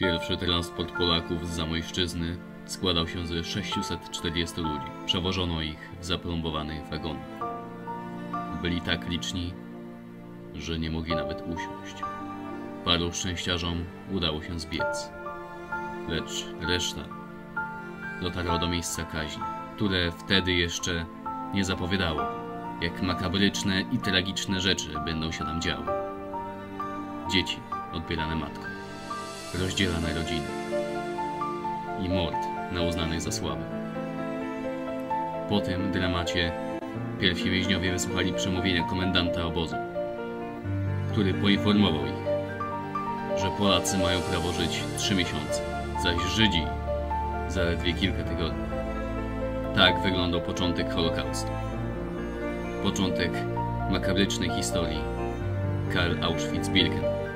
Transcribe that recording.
Pierwszy transport Polaków z Zamojszczyzny składał się z 640 ludzi. Przewożono ich w zaplombowanych wagonach. Byli tak liczni, że nie mogli nawet usiąść. Paru szczęściarzom udało się zbiec, lecz reszta dotarła do miejsca kaźni, które wtedy jeszcze nie zapowiadało, jak makabryczne i tragiczne rzeczy będą się tam działy. Dzieci odbierane matkom, rozdzielane rodziny i mord na uznanych za słabych. Po tym dramacie pierwsi więźniowie wysłuchali przemówienia komendanta obozu, który poinformował ich, że Polacy mają prawo żyć 3 miesiące, zaś Żydzi zaledwie kilka tygodni. Tak wyglądał początek Holokaustu. Początek makabrycznej historii Karl Auschwitz-Birkenau.